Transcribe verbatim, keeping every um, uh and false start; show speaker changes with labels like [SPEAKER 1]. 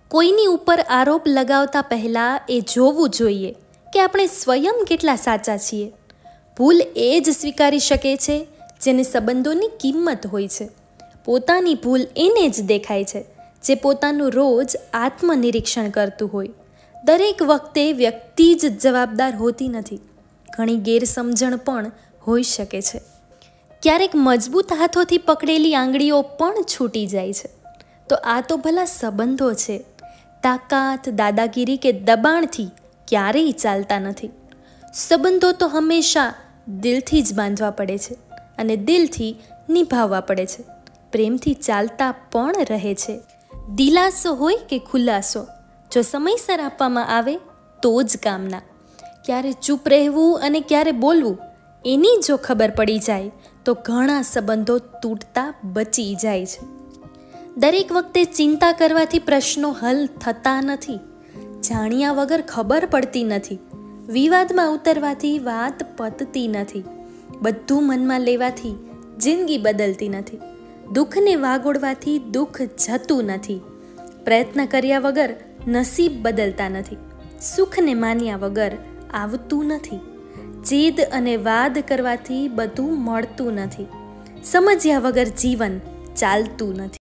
[SPEAKER 1] કોઈની ઉપર આરોપ લગાવતા પહેલાં એ જોવું જોઈએ કે આપણે સ્વયં કેટલા સાચા છીએ. ભૂલ એ જ સ્વીકારી શકે છે જેને સંબંધોની કિંમત હોય છે. પોતાની ભૂલ એને જ દેખાય છે જે પોતાનું રોજ આત્મનિરીક્ષણ કરતું હોય. દરેક વખતે વ્યક્તિ જ જવાબદાર હોતી નથી. ઘણી ગેરસમજણ પણ હોઈ શકે છે. ક્યારેક મજબૂત હાથોથી પકડેલી આંગળીઓ પણ છૂટી જાય છે. તો આ તો ભલા સંબંધો છે. તાકાત, દાદાગીરી કે દબાણથી ક્યારેય ચાલતા નથી. સંબંધો તો હંમેશા દિલથી જ બાંધવા પડે છે અને દિલથી નિભાવવા પડે છે. પ્રેમથી ચાલતા પણ રહે છે. દિલાસો હોય કે ખુલાસો, જો સમયસર આપવામાં આવે તો જ કામના. ક્યારે ચૂપ રહેવું અને ક્યારે બોલવું એની જો ખબર પડી જાય તો ઘણા સંબંધો તૂટતા બચી જાય છે. દરેક વખતે ચિંતા કરવાથી પ્રશ્નો હલ થતા નથી. જાણ્યા વગર ખબર પડતી નથી. વિવાદમાં ઉતરવાથી વાત પતતી નથી. બધું મનમાં લેવાથી જિંદગી બદલતી નથી. દુઃખને વાગોળવાથી દુઃખ જતું નથી. પ્રયત્ન કર્યા વગર નસીબ બદલતા નથી. સુખને માન્યા વગર આવતું નથી. જીદ અને વાદ કરવાથી બધું મળતું નથી. સમજ્યા વગર જીવન ચાલતું નથી.